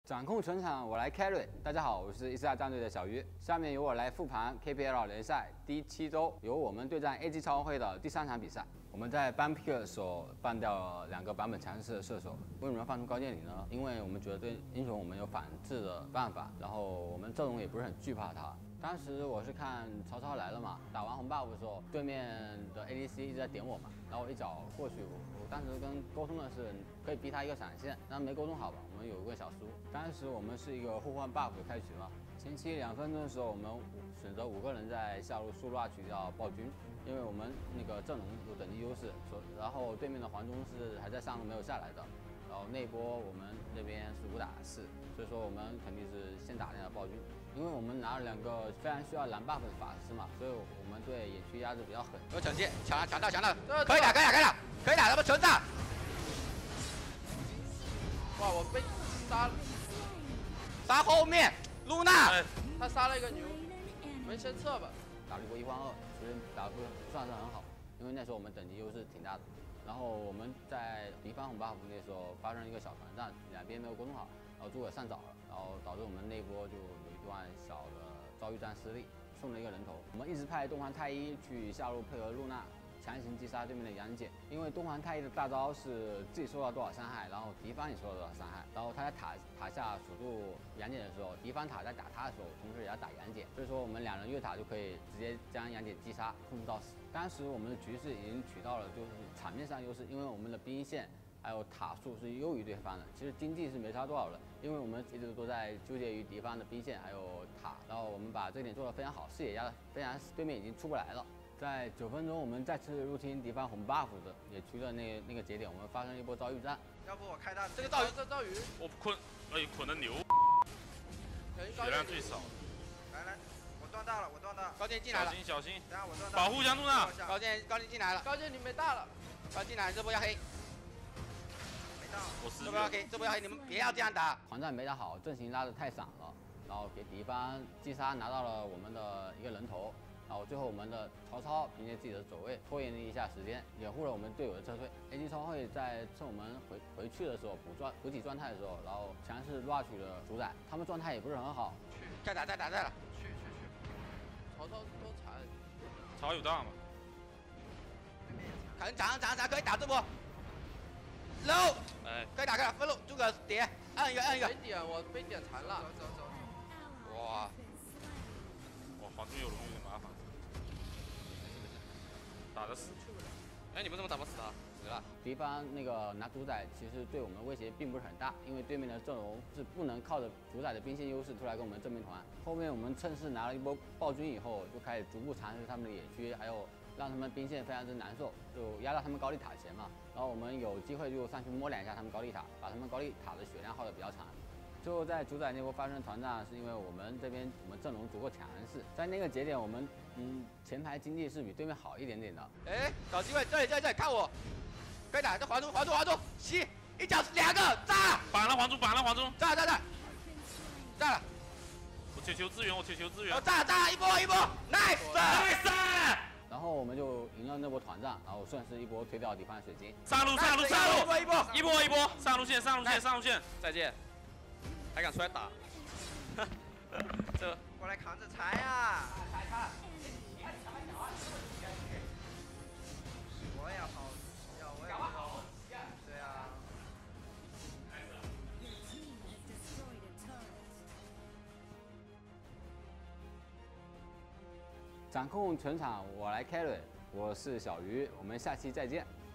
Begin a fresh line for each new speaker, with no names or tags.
掌控全场，我来 carry。大家好，我是伊斯亚战队的小鱼。下面由我来复盘 KPL 联赛第7周，由我们对战 AG 超会的第3场比赛。我们在ban pick 的时候ban掉了2个版本强势的射手。为什么要放出高渐离呢？因为我们觉得对英雄我们有反制的办法，然后我们阵容也不是很惧怕他。当时我是看曹操来了嘛，打完红 buff 的时候，对面的 ADC 一直在点我嘛，然后我一脚过去，我当时跟沟通的是可以逼他一个闪现，但没沟通好吧，我们有一个小输。当时我们是一个互换 buff 的开局嘛，前期2分钟的时候，我们选择5个人在下路输 rush 要暴君，因为我们那个阵容有等级优势，然后对面的黄忠是还在上路没有下来的。然后那一波我们那边是5打4，所以说我们肯定是先打那个暴君，因为我们拿了2个非常需要蓝 buff 的法师嘛，所以我们对野区压制比较狠。
有抢线，抢到，可以打，他们全打！哇，我被杀了，杀后面，露娜，他杀了一个牛，我们先撤吧。
打了一波1换2，其实打得不算是很好，因为那时候我们等级优势挺大的。然后我们在敌方红 buff 那时候发生了一个小团战，两边没有沟通好，然后诸葛上早了，然后导致我们那波就有一段小的遭遇战失利，送了一个人头。我们一直派东皇太一去下路配合露娜，强行击杀对面的杨戬，因为东皇太一的大招是自己受到多少伤害，然后敌方也受到多少伤害，然后他在塔下辅助杨戬的时候，敌方塔在打他的时候，同时也要打杨戬，所以说我们2人越塔就可以直接将杨戬击杀，控制到死。当时我们的局势已经取到了就是场面上优势，因为我们的兵线还有塔数是优于对方的，其实经济是没差多少的，因为我们一直都在纠结于敌方的兵线还有塔，然后我们把这点做得非常好，视野压得非常，对面已经出不来了。在9分钟，我们再次入侵敌方红 buff 的野区的那个节点，我们发生一波遭遇战。
要不我开大
这个赵宇，
我捆的牛，血量最少。
来，我断大了，
高渐进来了，
小心，
等下我断大。
保护江路呢？
高渐进来了，高渐你没大了，高进来这波要黑，
没大，
我
这波要黑，你们别要这样打。
团战没打好，阵型拉得太散了，然后给敌方击杀拿到了我们的一个人头。然后最后我们的曹操凭借自己的走位拖延了一下时间，掩护了我们队友的撤退。AG 超会在趁我们回去的时候补给状态的时候，然后强势 rush 了主宰，他们状态也不是很好。
再打了，
去，
曹操多惨，
曹有大吗？
砍涨可以打这波 ，low，
哎，
可以打，分路，诸葛点，按一个，
被点我被点残了，走，
哇，
黄忠有龙有点麻烦，打得死。
哎，你们怎么打不死他？死了。
敌方那个拿主宰其实对我们威胁并不是很大，因为对面的阵容是不能靠着主宰的兵线优势出来跟我们正面团。后面我们趁势拿了一波暴君以后，就开始逐步蚕食他们的野区，还有让他们兵线非常之难受，就压到他们高地塔前嘛。然后我们有机会就上去摸2下他们高地塔，把他们高地塔的血量耗得比较长。最后在主宰那波发生团战，是因为我们这边我们阵容足够强势，在那个节点我们前排经济是比对面好一点点的。
哎，找机会，这里看我，可以打，这黄忠，吸，一脚2个炸，
绑了黄忠，
炸了，
我求支援，
哦炸一波 ，nice。
然后我们就赢了那波团战，然后顺势一波推掉敌方的水晶。
上路，一波，上路线，
再见，还敢出来打？这
过来扛着柴啊！我也好，我也好，对啊。
掌控全场，我来 carry。我是小鱼，我们下期再见。